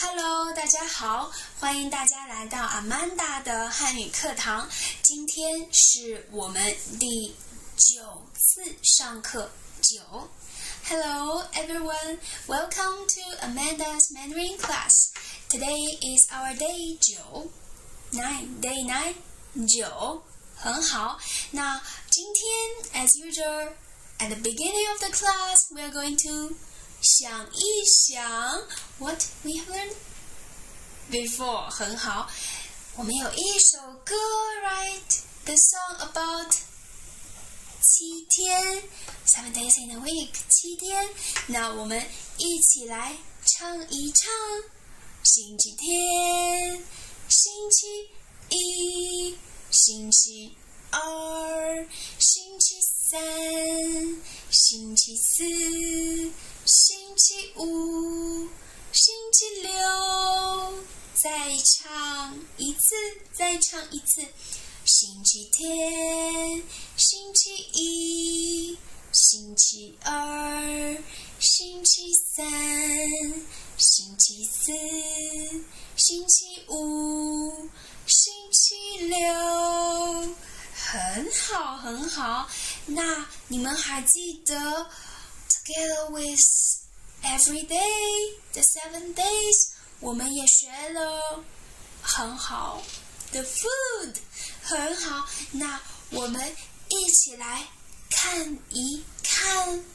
Hello， 大家好，欢迎大家来到阿曼达的汉语课堂。今天是我们第9次上课9。Hello everyone, welcome to Amanda's Mandarin class. Today is our day 9, day 9, 9，很好。那今天 as usual, at the beginning of the class, we are going to 想一想 what we have learned before， 很好。我们有一首歌 right? The song about 7天 7 days in a week 7天。那我们一起来唱一唱。星期天，星期一，星期二，星期三，星期四，星期五，星期六，再唱一次，再唱一次。星期天，星期一，星期二，星期三，星期四，星期五，星期六，很好，很好。那你们还记得 together with every day, the 7 days, 我们也学了很好的 food， 很好。那我们一起来看一看。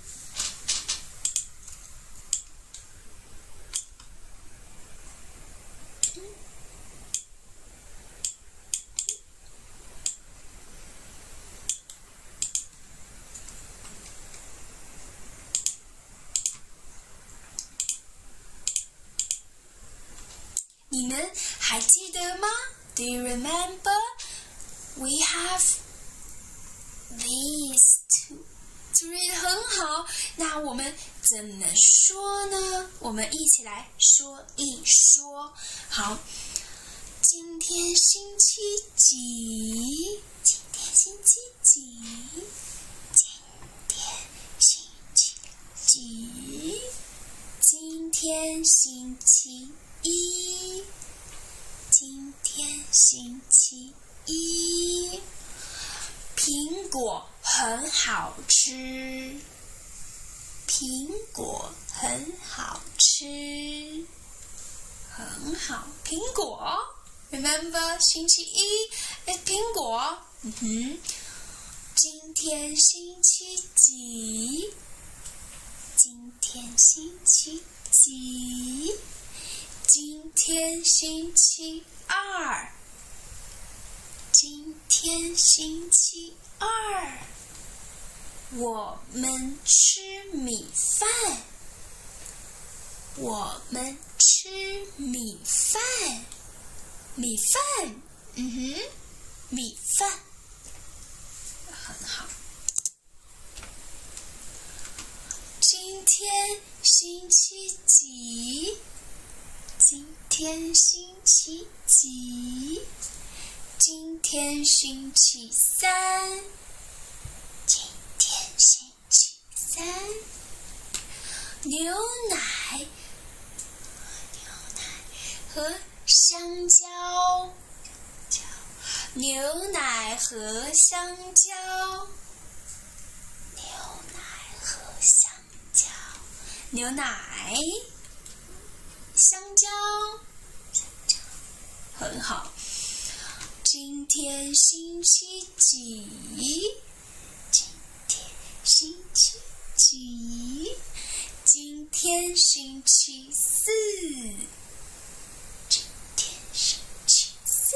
你们还记得吗？ Do you remember? We have these two, three， 很好。那我们怎么说呢？我们一起来说一说。好，今天星期几？今天星期几？今天星期几？今天星期一，今天星期一，苹果很好吃，苹果很好吃，很好。苹果 ，remember 星期一 is 苹果。今天星期几？今天星期几？今天星期二，今天星期二，我们吃米饭，我们吃米饭，米饭，米饭，很好。今天星期几？今天星期几？今天星期三，今天星期三。牛奶和香蕉，牛奶和香蕉，牛奶和香蕉，牛奶。香蕉，很好。今天星期几？今天星期几？今天星期四，今天星期四。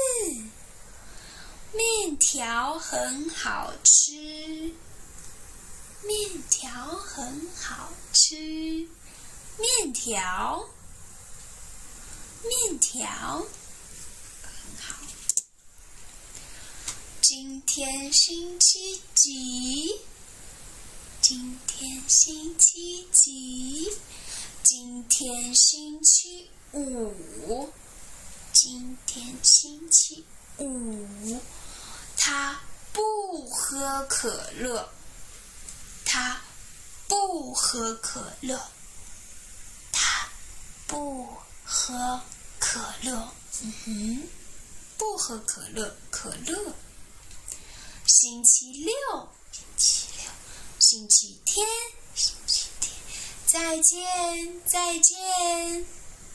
面条很好吃，面条很好吃，面条。面条，很好。今天星期几？今天星期几？今天星期五。今天星期五。他不喝可乐。他不喝可乐。他不喝可乐。不喝可乐，可乐。星期六，星期天，再见，再见，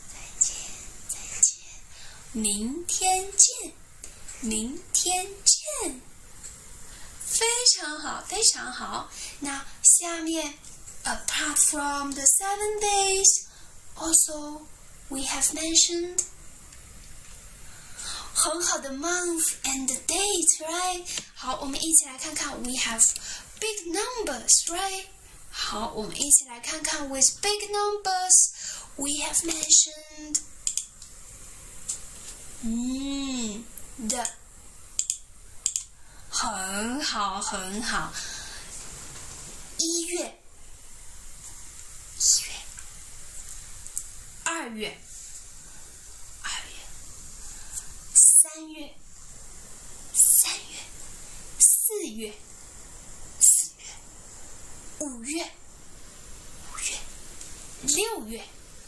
明天见，明天见。非常好，非常好。那下面 apart from the 7 days, also we have mentioned 很好的 month and date, right? 好，我们一起来看看 we have big numbers, right? 好，我们一起来看看 with big numbers we have mentioned 的很好很好。1月2月3月4月5月6月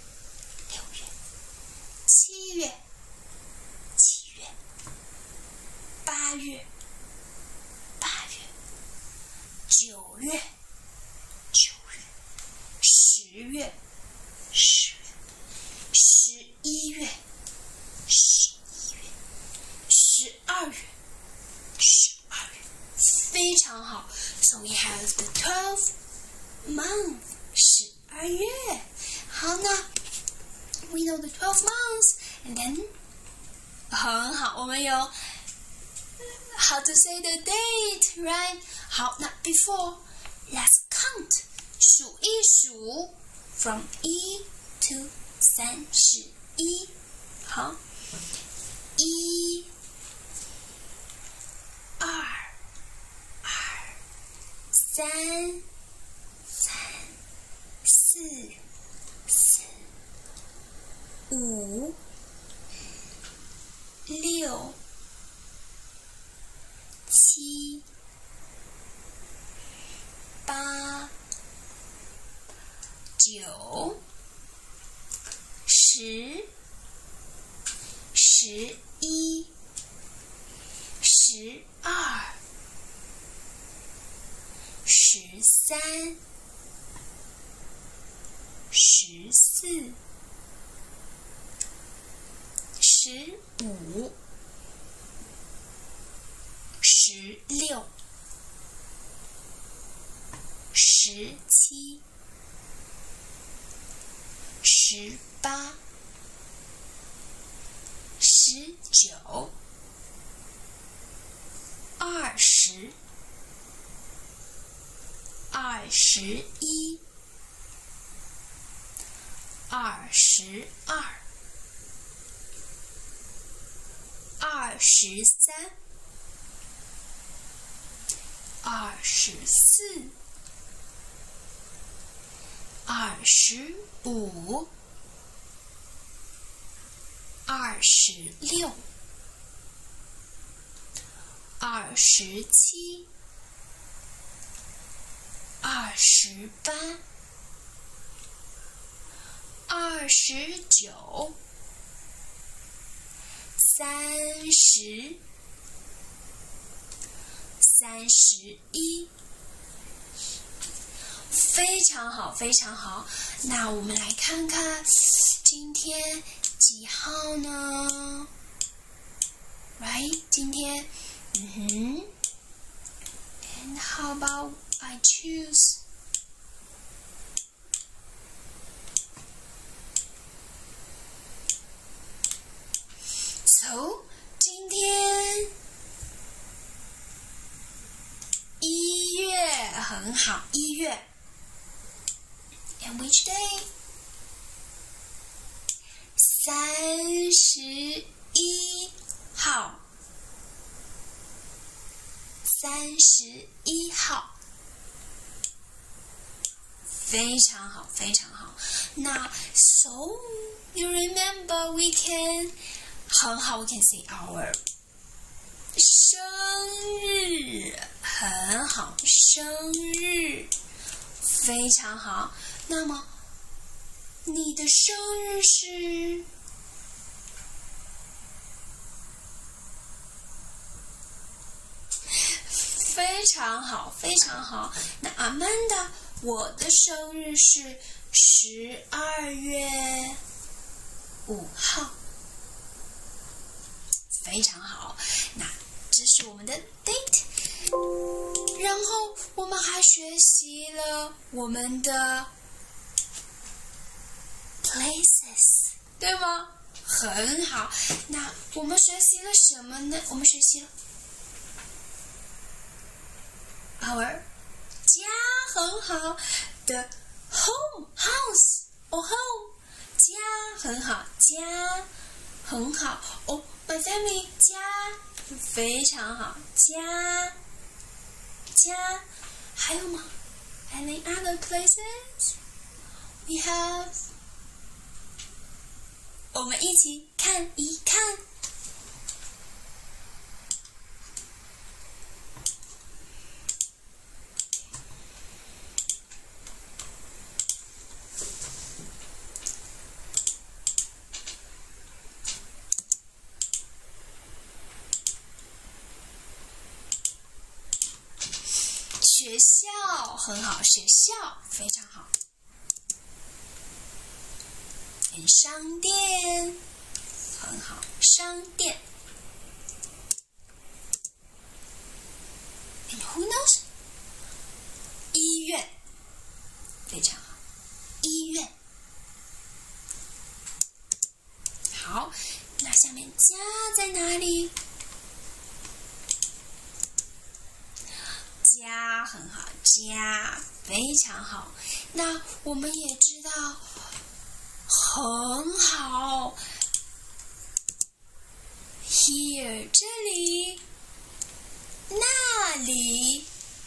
7月8月9月10月11月12月非常好。So we have the 12th month 12月。好，那 we know the 12 months and then 很好，我们有 how to say the date, right? 好，那 before let's count 数一数 from 1 to 31。好，1、2、3、4、5、6、7、8、9、10、11、12、13、14、15、16、17、18、19、20、21、22、23、24、25、26、27、28、29、30、31。非常好，非常好。那我们来看看今天几号呢 ？Right， 今天And how about I choose? So， 今天1月很好，1月。And which day? 31号。31号。非常好，非常好。那 so you remember we can 很好 we can say our 生日，很好，生日非常好。那么你的生日是？非常好，非常好。那Amanda，我的生日是12月5号。非常好，那这是我们的 date。然后我们还学习了我们的 places， 对吗？很好。那我们学习了什么呢？我们学习了 our 家，很好的 home house or home 家，很好，家很好哦。My family 家非常好，家还有吗 ？Any other places we have？ 我们一起看一看。学校很好，学校非常好。商店很好，商店。And who knows？ 医院非常好，医院。好，那下面家在哪里？家很好，家非常好。那我们也知道，很好。Here 这里，那里，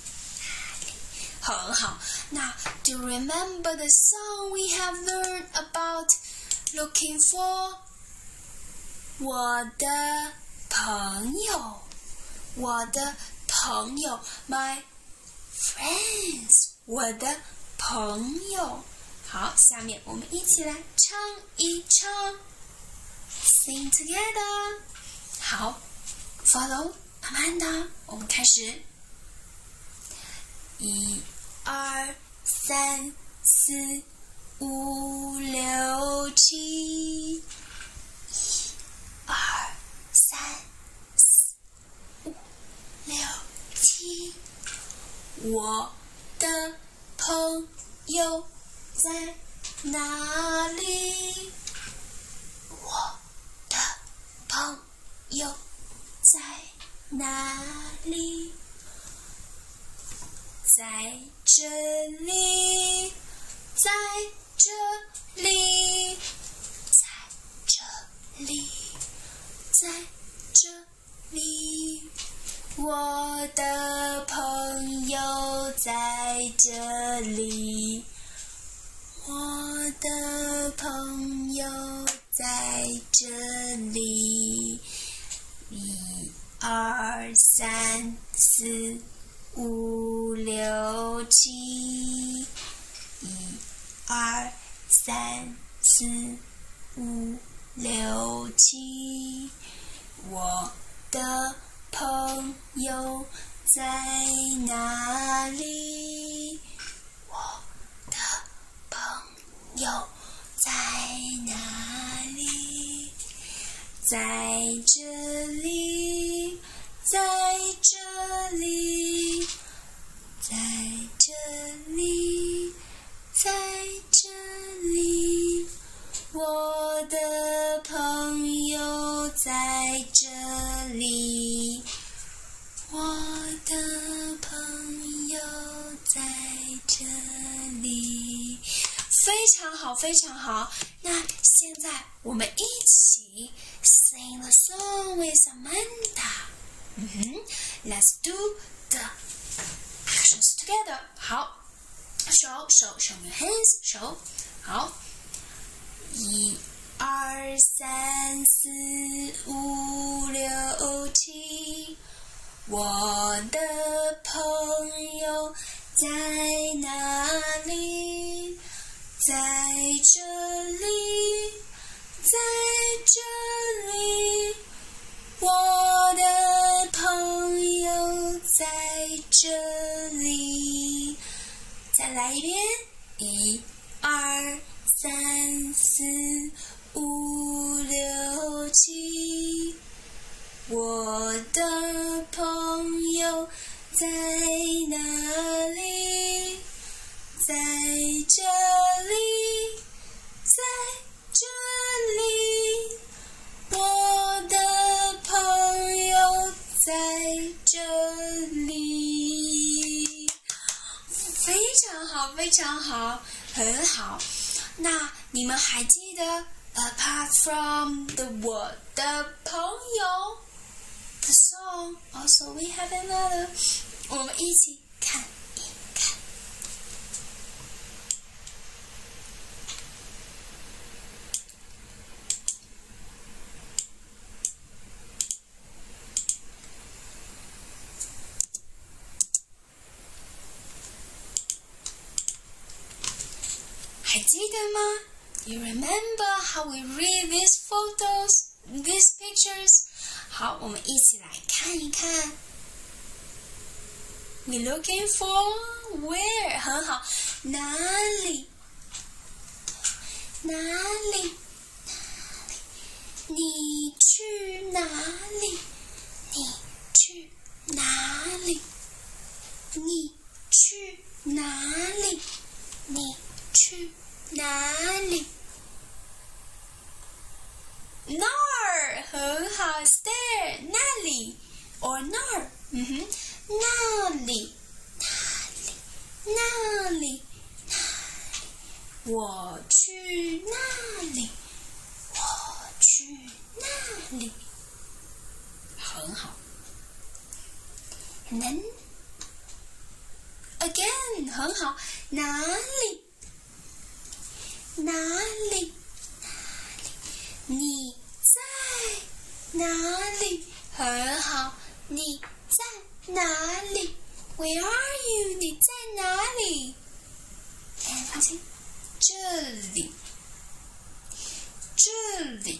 很好。那 Do you remember the song we have learned about looking for？ 我的朋友，我的朋友 ，my friends， 我的朋友。好，下面我们一起来唱一唱 ，sing together。好 ，follow Amanda， 我们开始。1、2、3、4、5、6、7。1、2、3、4、5、6、7。我的朋友在哪里？我的朋友在哪里？在这里，在这里，在这里，在这里。我的朋友在这里，我的朋友在这里。1、2、3、4、5、6、7。1、2、3、4、5、6、7。我的朋友在哪里？我的朋友在哪里？在这里，在这里，在这里，在这里。我的朋友在这里，我的朋友在这里。非常好，非常好。那现在我们一起 sing the song with Amanda。Let's do the actions together。好，手 show your hands， 手好。1、2、3、4、5、6、7。我的朋友在哪里？在这里，在这里，我的朋友在这里。再来一遍，1、2、3、4、5、6、7，我的朋友在哪里？在这里，在这里，我的朋友在这里。非常好，非常好，很好。那你们还记得 Apart from the 我的朋友 the song also we have another， 我们一起看一看。还记得吗？ You remember how we read these photos, these pictures? 好，我们一起来看一看。We looking for where? 很好，哪里？哪里？你去哪里？你去哪里？你去哪里？你去哪里 ？Nor 很好 ，stare 那里 or nor， 那里，那里，那里，我去那里，我去那里，很好。And then again 很好，哪里？哪里？你在哪里？很好，你在哪里 ？Where are you？ 你在哪里？哎，发现这里，这里，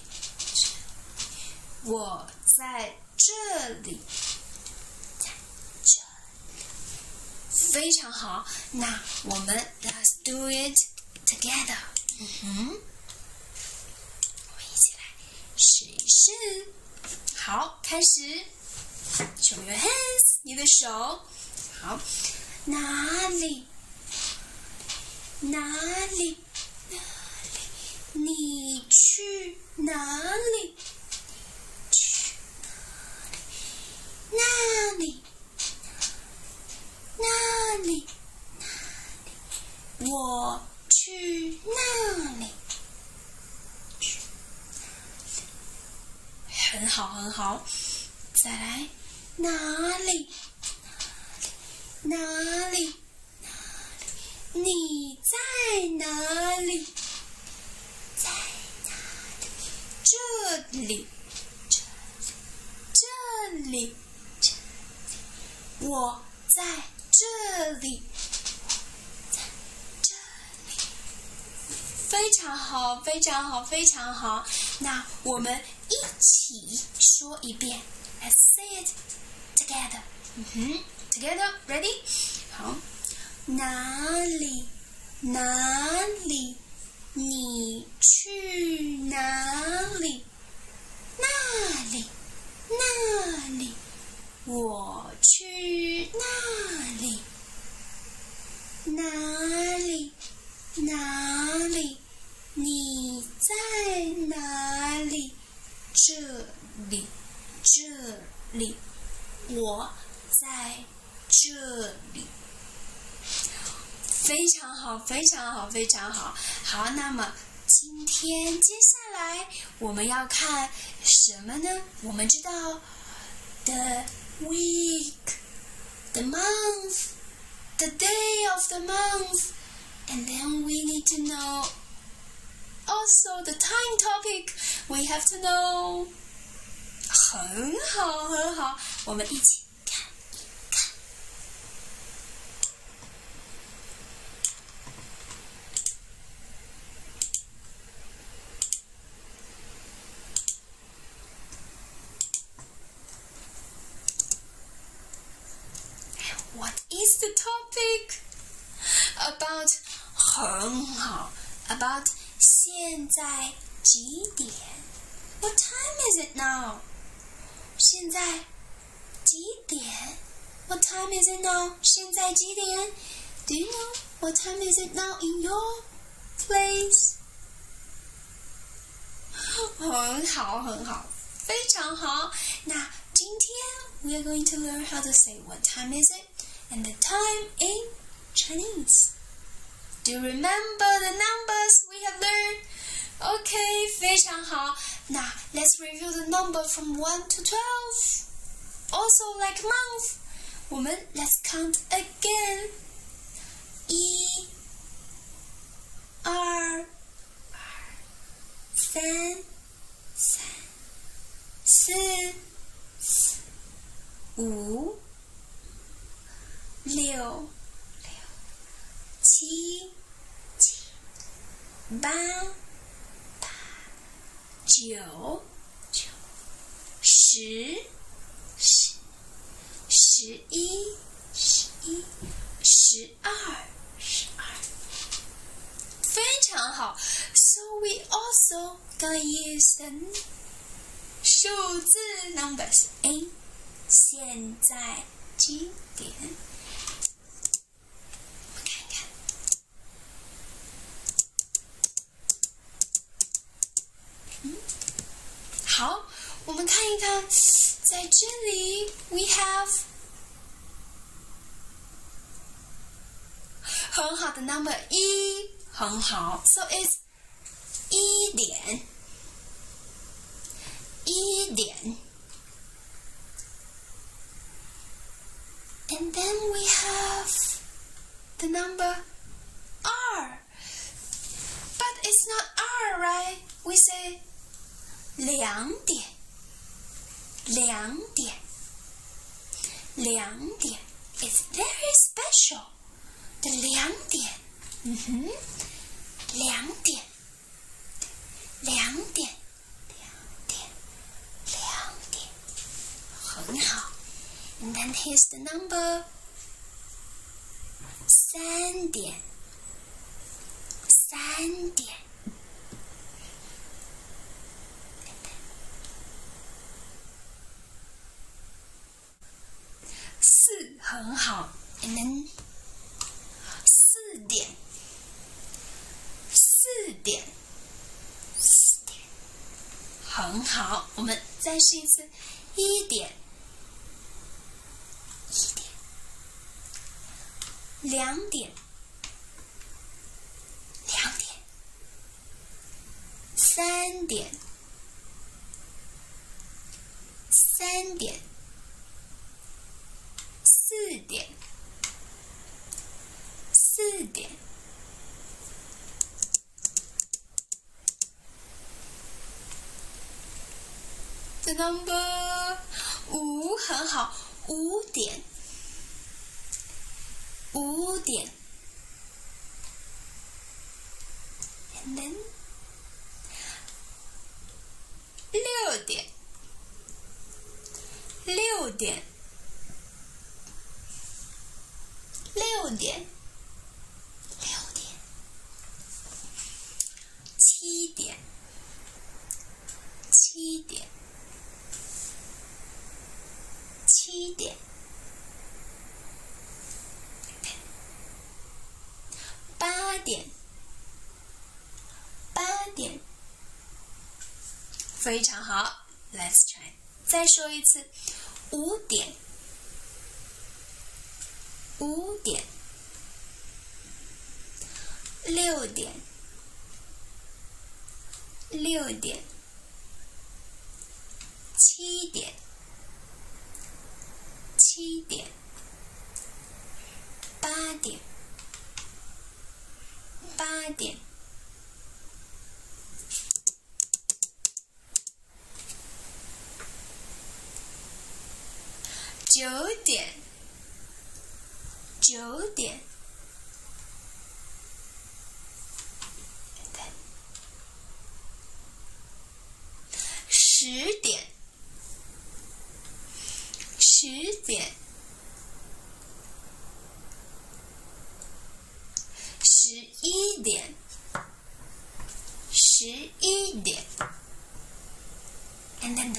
我在这里，在这里，非常好。那我们 Let's do it together。我们一起来试一试。好，开始。Show your hands， 你的手。好，哪里？哪里？哪里？你去哪里？去哪里？哪里？哪里？我去那里？去哪里？很好，很好。再来，哪里？哪里？哪里？你在哪里？在哪里？这里，这里，这里，我在这里。非常好，非常好，非常好。那我们一起说一遍 ，Let's say it together. Together, ready? 好，哪里？哪里？你去哪里？那里？那里？我去那里？哪里？哪里？你在哪里？这里，这里，我在这里。非常好，非常好，非常好。好，那么今天接下来我们要看什么呢？我们知道 the week, the month, the day of the month, and then we need to know also the time topic. We have to know. 很好，很好，我们一起看一看。 is the topic about 很好 about 现在几点 What time is it now? 现在几点 What time is it now? 现在几点 Do you know what time is it now in your place? 很好很好非常好那今天 we are going to learn how to say what time is it and the time in Chinese. Do you remember the numbers we have learned? Okay, 非常好。那 let's review the number from 1 to 12. Also like month. 我们 let's count again. 1 2 3 4 5 6 7 8 9 10 11 12非常好 So we also gonna use the 数字 numbers in 现在几点我看看好我们看一看在这里 we have 很好的 number 1很好 So it's 1点1点 And then we have the number R But it's not R, right? We say 2点2点2点 It's very special 的2点2点2点很好 And then here's the number 3点3点4很好 And then 4点4点很好我们再试一次1点2点2点3点3点4点4点The number 5很好5点5点 And then 6点6点6点6点7点7点7点8点8点非常好 Let's try 再说一次5点5点6点6点7点7点8点8点9点9点10点10点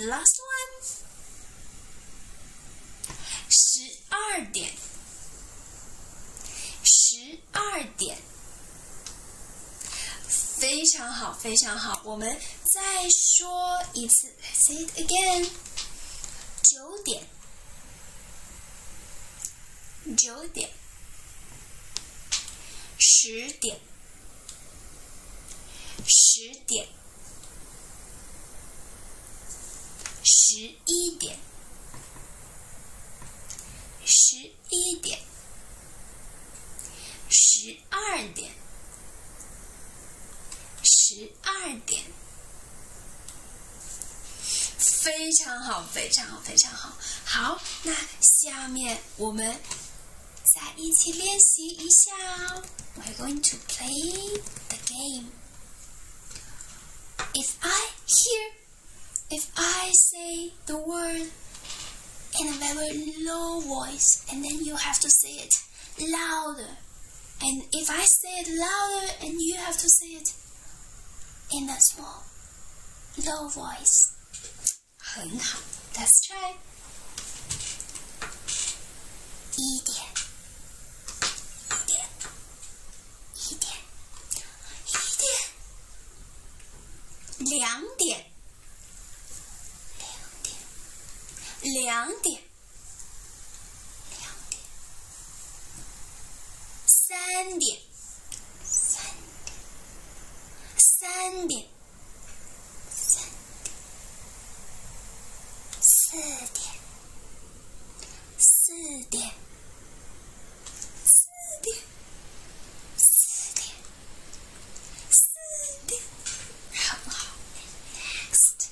last one. 12点，12点，非常好，非常好。我们再说一次 ，say it again. 9点，9点，10点，10点，11点，11点，12点，12点，非常好，非常好，非常好。好，那下面我们再一起练习一下哦。We're going to play the game. If I say the word in a very low voice, and then you have to say it louder. And if I say it louder, and you have to say it in a small, low voice. 很好 ，Let's try. 1点，1点，1点，1点，2点，2点，2点，2点，3点，3点，4点，4点，4点，4点，4点，很好。Next，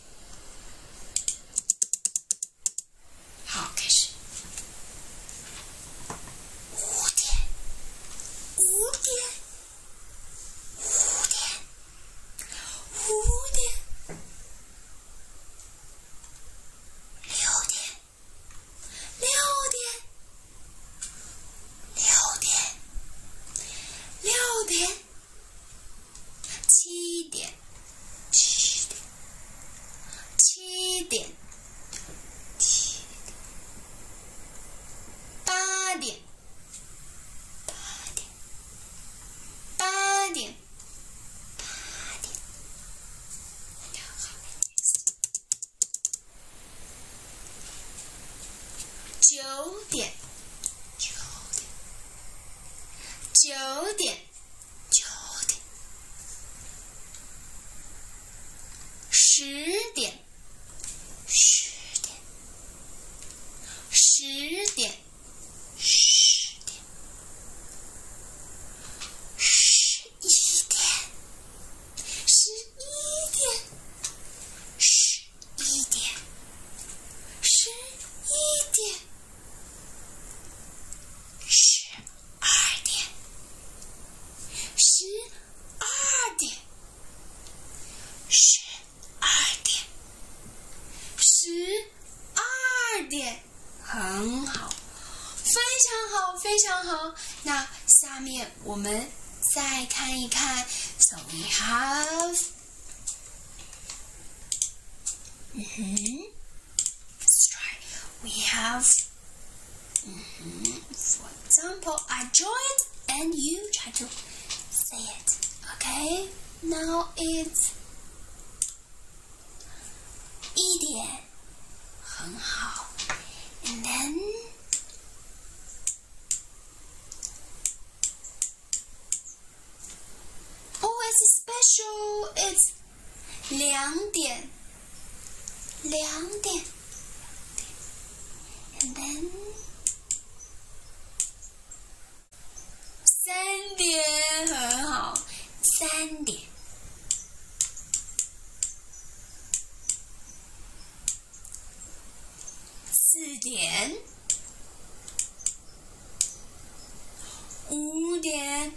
好，开始。5点，5点，5点，5点。7点，8点，8点，9点，9点，10点，10点，10点，10点，11点，11点，11点，11点，12点，12点，12点，12点，很好，非常好，非常好。那下面我们再看一看 ，So we have， let's try. We have, for example, I draw it and you try to say it. Okay? Now it's 1点，很好。And then it's special. It's 2点，2点。And then 3点，很好，3点。4点，5点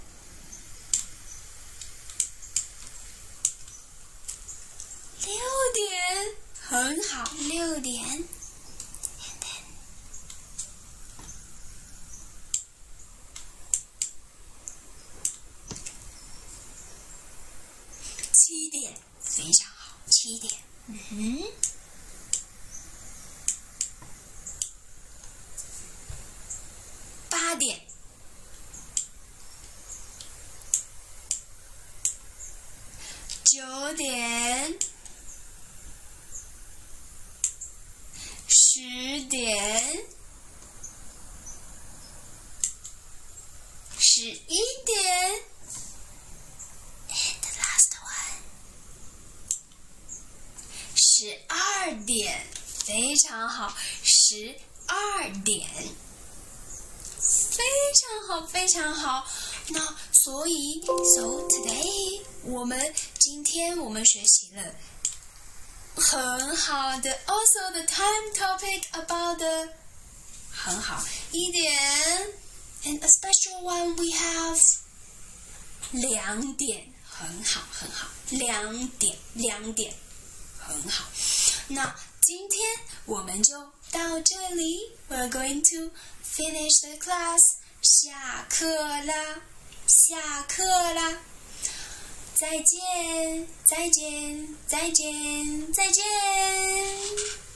，6点，很好，6点。And then 7点，非常好，7点。 9点、10点、11点 ，and the last one， 12点，非常好，12点，非常好，非常好。那所以 ，so today， 今天我们学习了很好的 ，also the time topic about the 很好1点 ，and a special one we have 2点，很好很好，2点很好。那今天我们就到这里 ，we're going to finish the class， 下课啦。下课啦！再见，再见，再见，再见。